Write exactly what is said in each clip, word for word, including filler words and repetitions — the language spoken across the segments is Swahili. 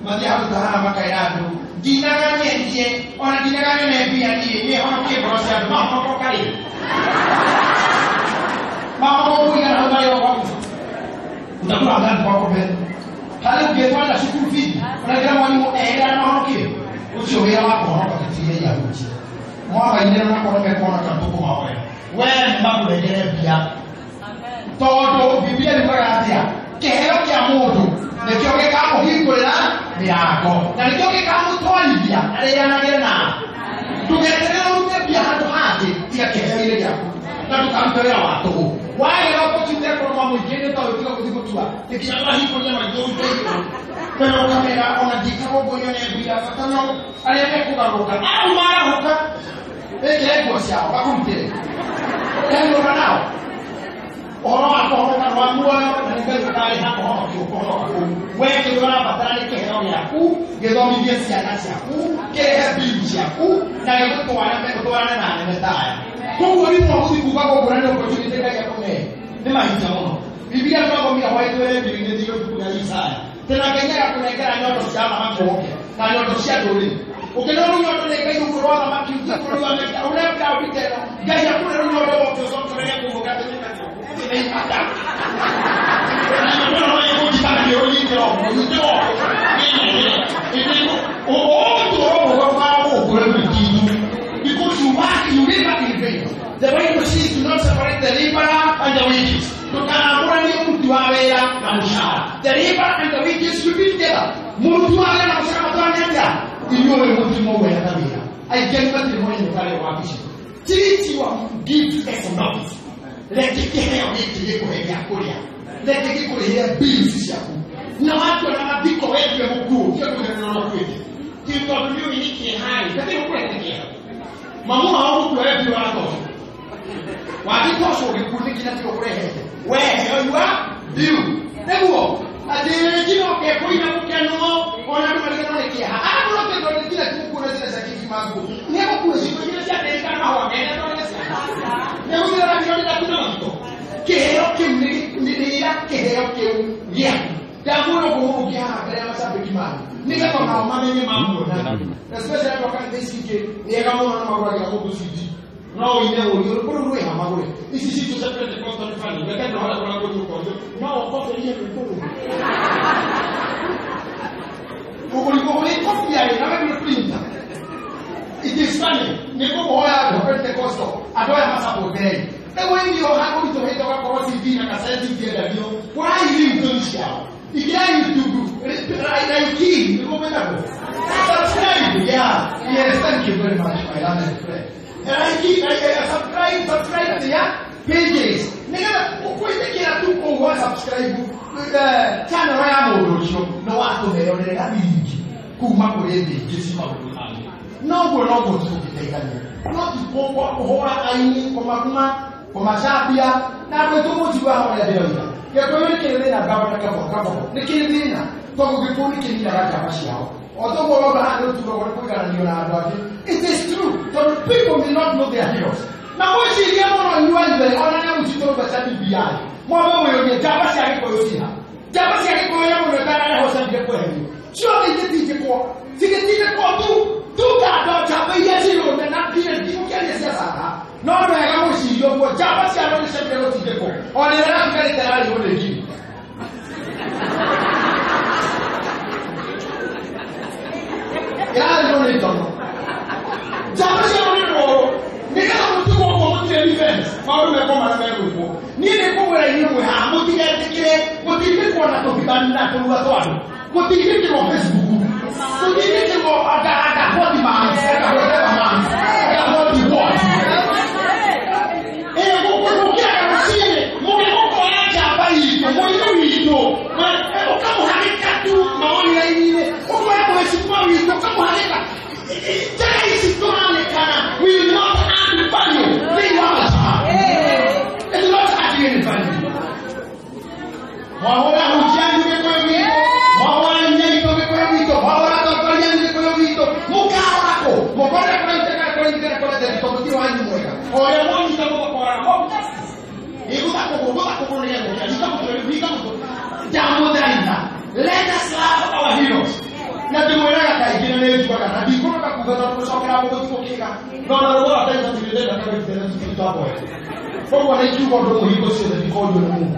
Mati aku tahan makai adu. Dinakan dia, orang dinakan yang biar dia, dia orang dia berusaha mau mau kali. Mau mau punya apa yang kau? Tidak pernah dan kau ber. Kalau dia tuan dah syukur fit, mereka mau era mau kiri. Usia dia apa orang kata dia ya usia. Mau apa ini orang kau nak kau nak tu kau mau ya. Wen mau boleh dia biar. Todo biblia ni dia. Keheo kia mudu. Nekio ke kamu hikulela biako. Na nekio ke kamu toa bia. Ale yana gena. Tugetere ute bia hatu hati. Tia keheo ile yako. Na tukamtoa watu. Wale wako tutia kwa mamu jene tao tika kutikutua. Nikia lahi kwa nyama yote. Pero kamera ona dikabo bonyo ne bia fatano. Ale ne kugaruka. Au mara huka. Eke ego siao bakumtele. Ego ranao. Orang apa orang kan orang muda orang negara kaya nak orang tu orang aku. Weh kita orang patah ni kehormatan aku, kita orang dia siapa siapa, kehormatan siapa, dan itu tuan apa tuan apa nak mentah. Kau boleh mahu dibuka kau boleh nak opportunity kaya kau ni. Ni macam mana? Bibia tu aku mila awal tu ni bibia dia tu punya isai. Tenaganya aku negara ni orang siapa macam okey, kalau orang siapa dulu. Okey orang ni orang negara itu orang macam kita orang negara orang kau kita, gaya aku orang orang orang tu semua orang yang bukan tu ni. Ini ada. Kalau orang yang kita ni orang itu, orang itu, ini ini oh tu orang orang mau boleh begitu. Because you work, you live at the event. The way you see to not separate the liberal and the wicked. Tu kan orang ni mutua bela manusia. The liberal and the wicked should be together. Mutua bela manusia mutua bela. Ini orang mutua bela tadi. I get what the money kali wapi. Jadi you give us enough. Lete keheo hiki yeko hea kulia. Lete kiko hea bills yako. Na watu wanabiko wetu ya mkuu. Kio kuna nuna kweki. Kito tulio hiki hai. Kati ukule tekea. Mamu hao mtu wetu wako. Wakitoso ukule kina tiko kule heke. Wehe oyua. Diu. Nebuo. Adele jino ke kuina kukia numo. Ona numa nika nune kia. Haa mlo kiko kina kukuna zile za kiki mangu. Nebo kule ziko jina siya teka na wakena. Nebo zile raki nune kuna mto. Keheo kimi nilira keheo kimi. Yeah. Damuno kuhu kia kaya masabe kimani. Nika kwa mama mwenye mambo na. Especially kwa kani desike. Nika mwana na magura kia kubu sidi. No ine uli. Kuru rue hama gure. Isi situ separate kwa tani fani. Weka na hala kuna kutu kwa. No kofe iye kukuru. Kukuli kukuli kofi ya ina. Nama kule printa. It is funny. Niko kuhoya kwa Pentecosto. Adoya masapo dei. Ewe ndio hako ito hito kwa kwa T V na kaseti kia davio. Kwa hili mtonshi yao. Ikia YouTube. Raiki. Niko mena po. Subscribe. Yeah. Yes, thank you very much, my lovely friend. Raiki. Subscribe. Subscribe. Yeah. Pages. Nega, ukwete kila tu kwa subscribe. Channel ya morosho. No watu meo nega mingi. Kuma kurebe. Jesi mabudu. No go no go tu kitekanya. No tipokwa kuhora aini kwa makuma. Kwa mashabia. Na kwa tumu tiwa hawa ya deo. Ya kwa yule kile na baba na kabo kabo. Nikile dina. Kwa kukuni kile na raja mashi yao. Although we all have to go and put it is true. So the people will not know their heroes. Now what she hear on you and the honor which you told us at the B I. More will be Jabas Yakosia. Jabas Yakoya will retire a house and get for him. Surely the teacher for. See the teacher for two. Two cars of Jabba Yaziro and not Peter Dimuka. No, I will see you for Jabas Yakoya secretary for. Or the African that I will give. Ya no le tono. Jaba se oni ro. Ni ka mo tu mo mo ti defense. Ma ro me ko ma me ro ko. Ni ne ko wera ni mo ha mo ti ga ti kire, mo ti ke ko na to bi ban na to wa to ado. Mo ti ke ti mo Facebook. Mo ti ke ti mo ada ada ko ti ma. Ka ko te ma. Ka ko ti wo. Eh ko ko ko ya ka si ni. Mo ke ko ko ya jaba yi. Mo yi ni to. Ma ko ka mo ha ni ka tu ma oni la ni ne. O ko ya ko si ko wi to ka mo ha ni ka. Jai si to ha ni kana. We will not add value. They want us. It is not adding value. Wa ora hu jani ke ko wi. Wa ora ni ko ke ko wi to. Wa ora to ko ni ko wi to. Mo ka ra ko. Mo ko ra go to Kika. No, no, no, I think that you did not have to be top boy. For what I do want to he goes to the call you the moon.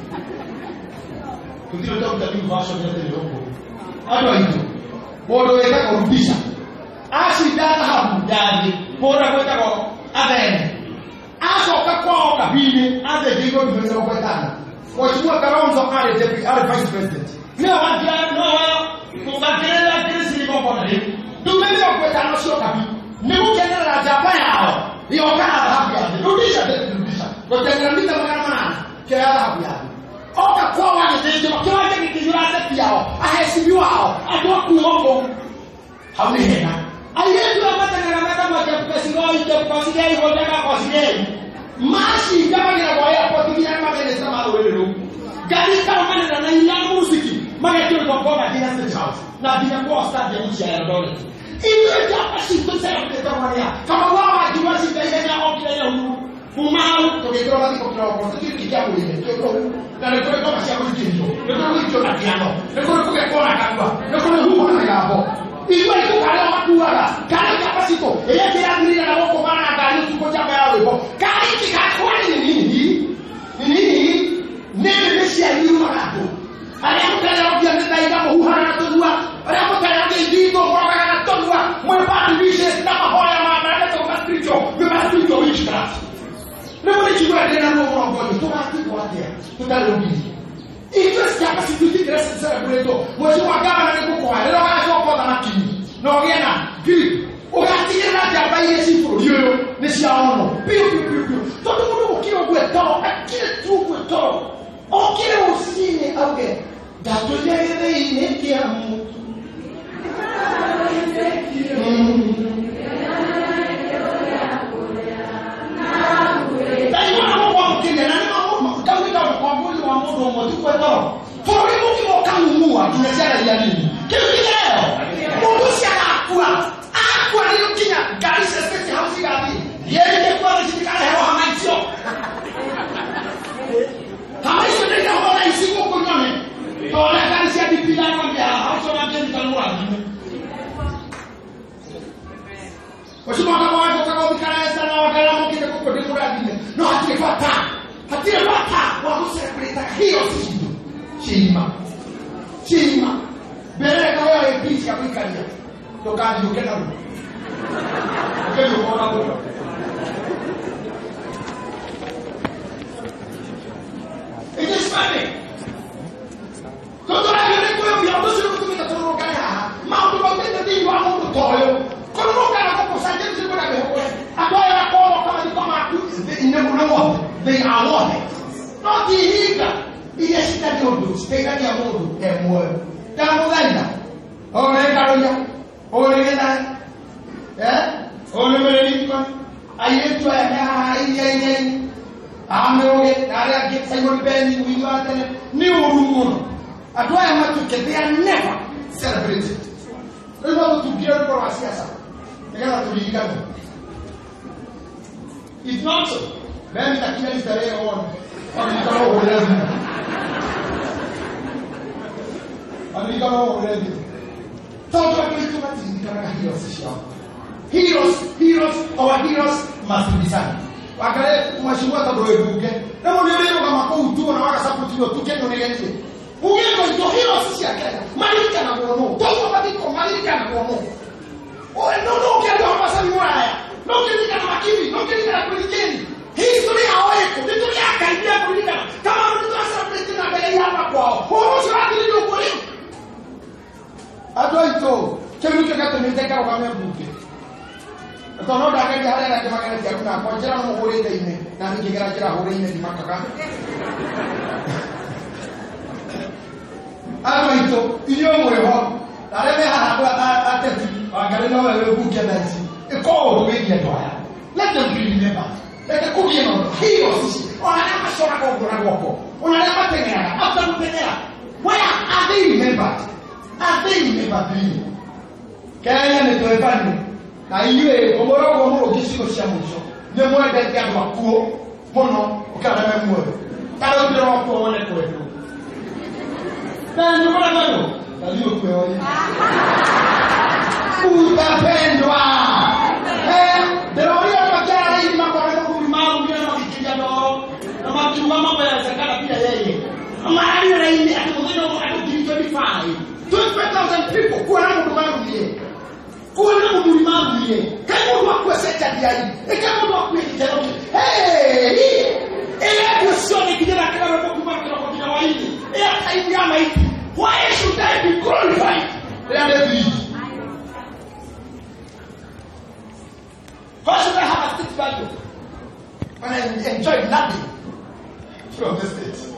To the top of the new version of the logo. How do I do? What do I take on Bisa? Asi data habu jadi, pora kota ko, ada. Aso kakwa kabini, ada jigo di dalam kota. Wachukua Kalonzo ale deputy ale vice president. No wajia no mukakela kesi ko kona ni. Tumeza kweta no sio kabi. Ni mukena la Japan yao. Ni okana hapo ya. Rudisha rudisha. Kwa tengamita mwana kia hapo ya. Oka kwa wale ndio kwa wale kijurasa yao. Ahesibiwa hao. Atwa kuongo. Hauni hena. Ayetu amata ngamata kwa kusingo ite kusingo ite kwa kusingo. Mashi kama ni waya kwa tumia kama ni sama wewe. Gari kama ni na ina muziki. Maana tu kwa kwa kina sasa. Na bila kwa stadi ya nchi ya Eldoret. Ile hapa si tuseme kwa Tanzania. Kama wao hajua si kaida ya okila ya huru. Fumao tukitoa basi kwa kwa kitu kijabu ile. Na ndio kama si hapo kitu. Ndio hicho na piano. Ndio kwa kwa kakwa. Ndio kwa huko na hapo. Ilikuwa iko kale watu wala. Kale kapasito. Yeye kila ngiri na wako bana gari tuko chapa yao hapo. Kale kikakwa ni nini? Ni nini? Nene mesia yuma hapo. Aliamka leo pia ndio kama uhana tuzua. Aliamka leo ndio kwa kana tuzua. Mwepati bishe kama hoya mama ndio kwa mastricho. Kwa mastricho witchcraft. Leo ni chukua tena roho kwa ngoja. Tukati kwa hatia. Tutarudi. Hiyo capacity tigress sasa kuleto. Mwisho wa kama na niko kwa. Leo hapo kwa makini. No gena. Grip. Ugatira na jamba ile sifu. Yo ni siaono. Piu piu piu piu. Todo mundo ukio kwetoro. Akile tu kwetoro. Okile usine auge. Dato yeye ile kia mtu. Dai mwana kwa mkine na mwana kawika kwa mwili wa moto wa moto kwetoro. Fori muki mokamua tunasema ya nini? Kitu leo. Mungu si anakuwa. Akwa ni mkinya gari sasa hausi gari. Yeye ni kwa nishikana hewa hamaisho. Hamaisho ndio kwa isiko kunyone. Tole gari si adipila kwa mbia hauso na kile kanua. Washuma kama watu kama mkana sana wakala mkite kwa kwa muradi. No hatifata. Hatifata wa kusekuleta hiyo sisi. Chima. Chima. Bere kwa wewe picha kwikalia. Tokaji ukenda huko. Ukenda huko hapo. It is funny. Todo la gente que eu uso no que tá todo cara. Mal do bagulho de igual mundo toyo. Quando não cara com sangue de por aí. Agora ela coloca de tomar tudo. Não não. They are what? Não te irrita. E esse tá de ouro, pega de amor, é moe. Tá mudando. Olha caroja. Olha que tá. É? Olha meu amigo. Aí tu é aí aí aí. Ah meu, cara que sai no bem e o imato nem o rumo. Agora é muito que they are never celebrated. Eu não tô querendo por a siasa. Ela tá ligando. It's not so. Vem aqui na lista aí on. Vamos dar o olhar. Amerika wao already. Toto Kristo matindikana heroes shao. Heroes, heroes, our heroes must be done. Wakale mwashiwa tabroe buke. Na mwenyewe kama kwa utuo na waka support yo tuke ndo ngeleze. Ungeko ndo heroes ya Kenya. Malika na kuono. Toto patiko malika na kuono. Oe no no kia ndo hapa sabi mwaya. No kia na makibi, no kia na kulikeni. History haweko. Ndio ya karibia kulika. Kama mtu asa president na mbele hapa kwao. Huo sio ndio kulika. Adoito, chemu kaka tumeteka kwa mbuke. Tono daga di hale na kama kana jakuna kwa jira mo hore dai ne. Na ni kira jira hore ne di makaka. Adoito, iyo mo ho. Dare me ha ha ateti. Agare no we buke na si. E ko do we dia doya. Let them be remember. Let the cookie no. Hiyo sisi. Ona kama shona kwa kwa kwa. Ona kama tenera. After tenera. Where are they remembered? Are they never been? Kaya ni tuefanye. Na iwe omoro omoro kisi ko sia mucho. Ne mo ebe dia kwa kuo. Mono ukana me mo. Kala ndiro kwa kuo ne ko eto. Na ni mwana mano. Dalio kwa oye. Utapendwa. twenty-five thousand people kwa na ndo manu die kwa na ndo manu die kama ndo akweseta dia e kama ndo akweseta hey ele kusione kijana kama ndo kumba kwa kijana wa hivi e ataidia maiti why should I be glorified they are the believe why should I have a state value when I enjoy nothing from the state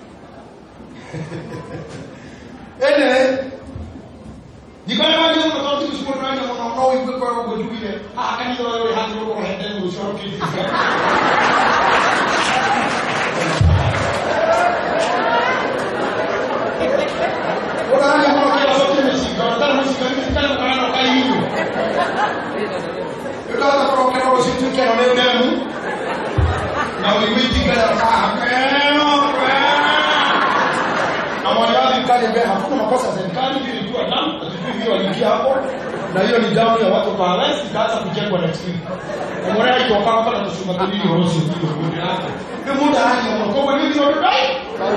anyway you can't imagine what all these people right now know if we're going to do it ah can you already have your own head and we'll show you what are you going to do with music or that music is kind of kind of kind of you don't have to rock and roll so you can only them now we wait together kali mbele hakuna makosa serikali ili ilikuwa damu hiyo walikia hapo na hiyo ni damu ya watu kwa arrest ikaanza kujengwa next week umeona hiyo kama kama tunasema tulio rosi ndio ndio yake ndio muda hadi unakoa nini ndio dai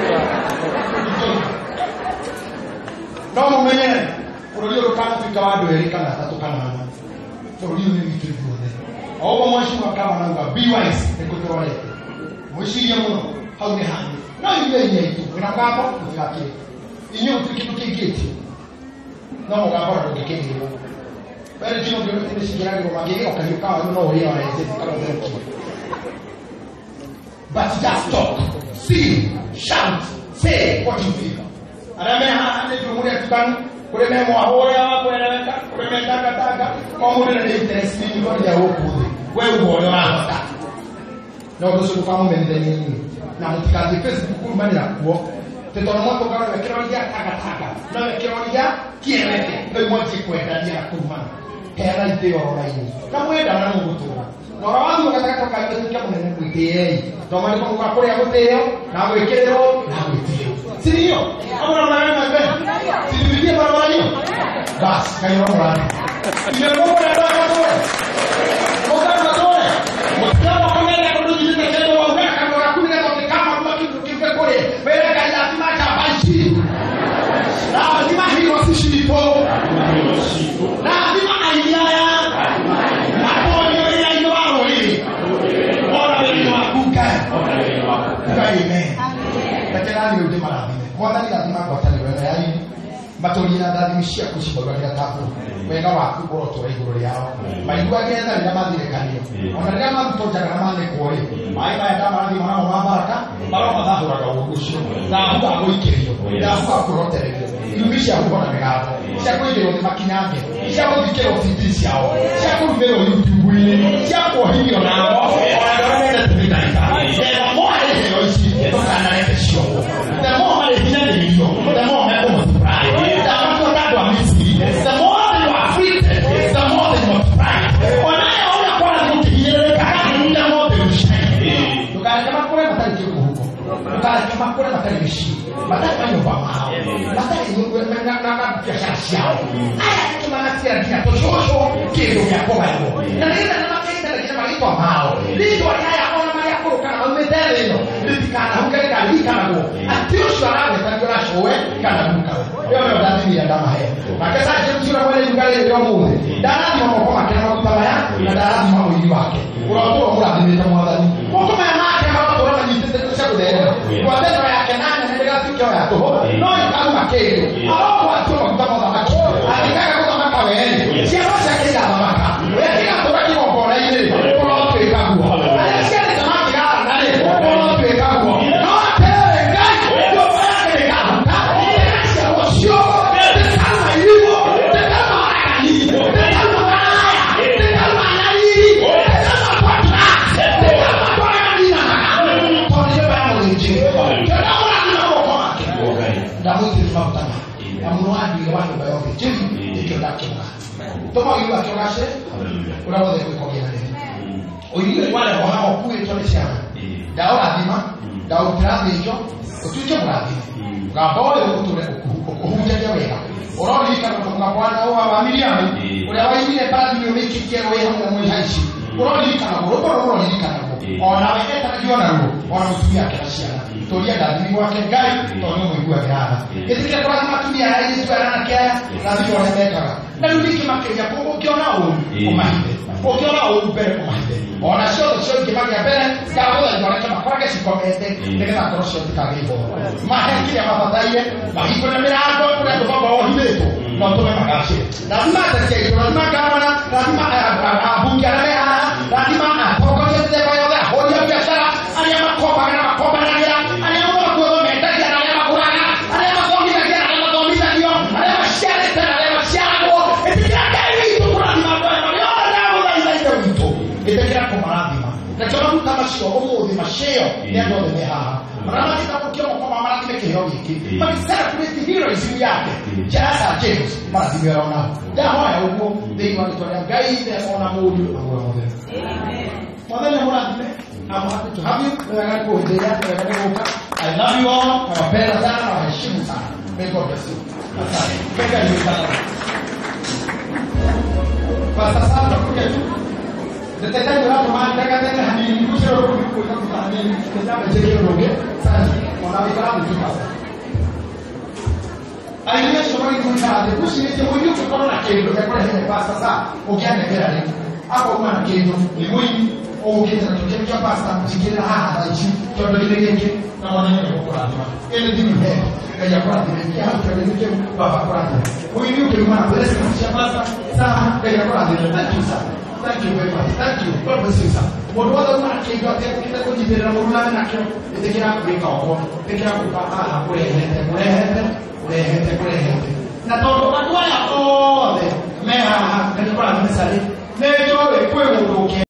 ndio mwenyewe unajua kama tukawado elika na tatu kana na ndio ni vitu hivyo au mwashi wa kama nanga be wise nikutoa leo mwishi ya mno hauni hani na ile yenyewe tu unakaa hapo unakaa inyo tukikigeti no mugamba ndo dikengero bali kino byo tene sigirani ngo magege okanyuka no ori wa ese kala zero but just talk see shout say what you feel arame ha ane jumuri atibani kule memo ahora wako eleweka kule metaka taka kwa muda na interest ni ngo ya wokude wewe uone hata na ndio sio kama mendeni na mtikazi Facebook mani na kuo tetono moto kana wekero ya taka taka na wekero ya kieleke ndio mwache kwenda dia kuma hera iteo raini na mwenda na ngutura na wangu kataka toka kwa munene kuitei ndo mali kwa kule ya guteo na wekero na kuiteo sinio abona na wewe mbele sibibiye barabara hiyo bas kayo mwana ile mambo ya baba kwa moka na toe mtama kama ile kwa ndugu zile kendo wa weka kwa kumi na toke kama kwa kitu kife kule wewe kaja timacha bachi lazima hiyo sishilipo lazima ayaya hapo ndio ile ndio wao hii bora wewe wakuka amen katela ni ndio mara mwana ni lazima kwa tani wewe yaani matolina ndadimishia kushibagania tafu wenga waku boroto iguru yao maigwa genda ni mathire kanio ona rĩa marutoja kana mane kuori mai mai da marathi mara mabaraka mara mathahuraga ugucio na huwa goikerio na huwa kurotererio ilumisha huwa na megato cia kuigero ni makinyange cia guthikero tv ciao cia kurumero YouTube-ini cia kuohirio nao ona ndio tũmĩtaika ndio moa heo ici tũkana rete cio ndio moa mari hinya ndio ndio moa meko mutrai the more you are free, the more they multiply. When I only acquire the year, the more they will shine. You can't come up with a maternity. You can't come up with a maternity. But that's why you're Bama. But that's why you're not just young. I can't see a cat to show you, give you a poem. And then I'm saying that it's a little how. This is what I want my book and I'm with them. This is kind of getting a leak. Until you are with a glass away, can I look? Io non ho dato via da me. Ma che sai che c'era quella di giocare di amore. Da là non può che non sta là, ma da là non mi va che. Ora tu ora ti metto moda lì. Ma come mai che ma ora mi dite che c'è vedere. Quando è che nanne ne vega più che ho noi calma che. Allora quanto non sta moda ma che. A di caga cosa manca bene. Si è rosa che da manca. E che la tora che non può lei dire. Però tu è capo. Ma si è da manca, dai. Però tu è capo. No, te vengai. Io voglio che capo. Toma hiyo akionashe unaweza kuikogia nini oyiwe wale wao kuwe tunashana dawa adima dawa utrazi hicho utucho mradi ngaboe utule kuhuja jawe oroli kana kwa bwana au familiani ule waimile bado ni miki kero yeye na mwe haishi oroli kana robo oroli kana ona wewe tajua na roho ona utumia kiasi toria ndathimi gwake Ngai tondu muiguage haha githike kurathima atumia aya Yesu aranake aya rathima uria mekaga na riu ningĩ makĩria ũngĩona ũru ũmahithe ũngĩona ũru mbere ũmahithe ona ciothe cio ingĩ magĩa mbere ndagũthaitha ũreke makorage cikomete nĩgetha ngoro cio itikagĩe ihoro mahe kĩrĩa mabataire mahingũre mĩrango kũrĩa andũ mamba ohithĩtwo no tũme magacĩre rathima ateti aitũ rathima ngavana rathima ambunge arĩa me haha rathima atongoria mĩthemba yothe ahũri a biacara arĩa makombaga na makombanagĩra arĩa mokuo mendagia na arĩa magũraga arĩa mathomithagia na arĩa mathomithagio arĩa maciarĩte na arĩa maciaragwo ĩtĩkĩra Ngai witũ kũrathima andũ aya marĩa othe ndagũthaitha ithe witũ ĩtĩkĩra kũmarathima na tũraruta macio ũmũthĩ macio nĩ andũ othe me haha marĩa magĩtambũkia moko ma marathime kĩheo gĩkĩ magĩcelebrate heroism yake Jasa James marathime wĩra onao ndahoya ũguo thĩinĩ wa rĩĩtwa rĩa Ngai ithe ona mũriũ na muoyo mũtheru mwathenya mũrathime I'm happy to have you. I love you all. I'm a better than I should have. May God bless you. Thank you. Pastor Sandra, look at you. The time you have to mind, I got that honey, you should have put it on honey, because I'm a jail room. On our ground, you have. I guess somebody could have the pussy, when you could not kill the pastor, or can I get it? I will not kill you. O que está aqui já passa de que ah a gente já vai ver aqui na hora de procurar ele diz é é já para ver que ah para ver que vai procurar o inimigo que uma vez que já passa tá é já para ver tá aqui sabe thank you very much thank you God bless you sir modo wa na que já tem que tá com de na modo na que ele quer abrir calco ele quer ocupar ah por aí por aí por aí por aí na todo na tua é toda me ah que para me sair me todo é pueblo que